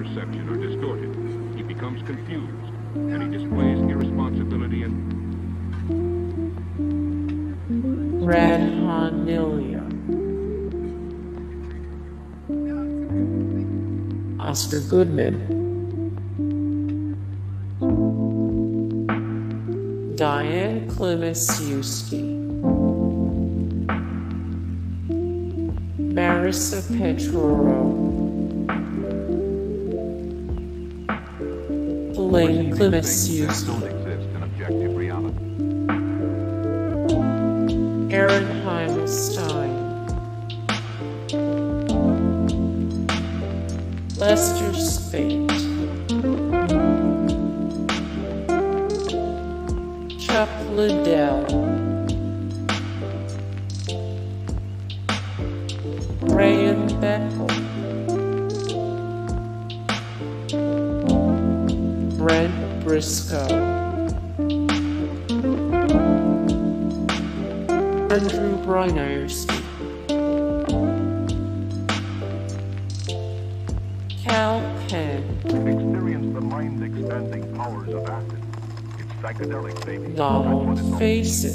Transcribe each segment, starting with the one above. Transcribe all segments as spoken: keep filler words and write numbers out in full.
perception are distorted. He becomes confused, and he displays irresponsibility and Radhanilia. Oscar Goodman. Diane Klimasiewski. Marissa Petroro. Elaine Klimasiewski. don't exist in objective reality. Aaron Heimstein. Lester Spate. Chuck Liddell. Rayan Beckel. Brent Briscoe. Andrew Brynerski. Cal Penn. Experience the mind-expanding powers of acid. Its psychedelic baby. Donald Faison.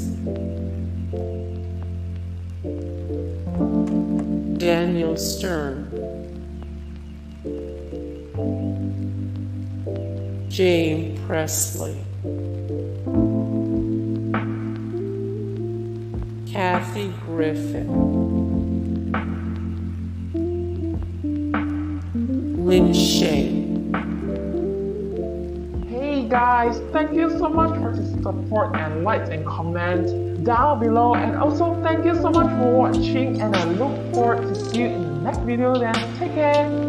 Daniel Stern. Jaime Pressly. Kathy Griffin. Lynn Shane. Hey guys, thank you so much for the support and likes and comments down below, and also thank you so much for watching, and I look forward to see you in the next video. Then take care.